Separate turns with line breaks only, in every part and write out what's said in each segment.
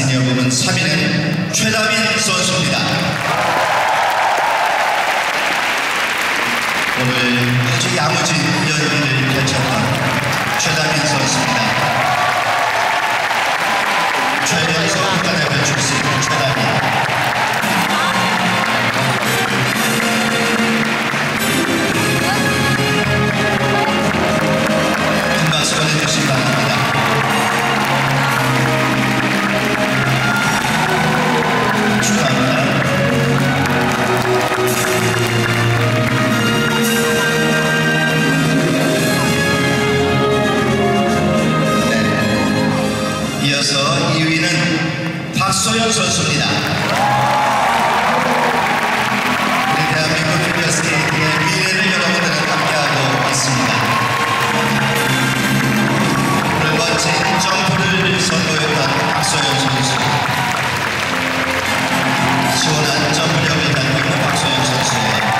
시니어 부문 3위는 최다민 선수입니다. 오늘 아주 야무진 연기를 펼쳤던 최다민 선수입니다. 최연소 국가대표 출신 최다민. 큰 박수 보내주시기 바랍니다. 축하합니다. 이어서 2위는 박소연 선수입니다. 우리 대한민국 피겨스케이팅의 미래를 여러분들은 함께하고 있습니다. 오늘 멋진 점프를 선보였던 박소연 선수, 시원한 점프력을 갖고 있는 박소연 선수의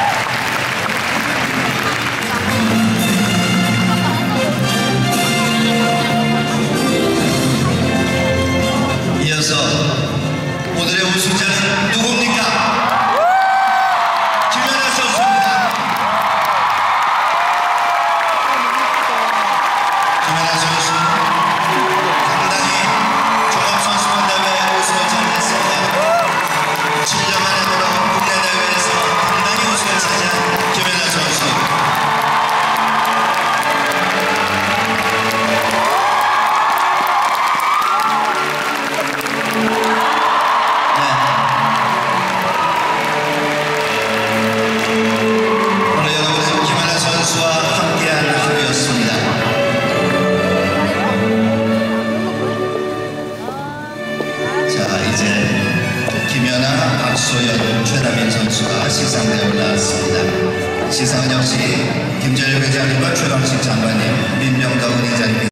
이어서 오늘의 우승자는 누굽니까? 김연아 선수입니다. 김연아 선수 상당히 종합선수권대회 우승을 차지했습니다. 7년 만에 돌아온 국내대회에서 상당히 우승을 차지한 김연아 선수. 김연아, 박소연, 최다민 선수가 시상대에 올라왔습니다. 시상은 역시 김재열 회장님과 최광식 장관님, 민명덕 의장님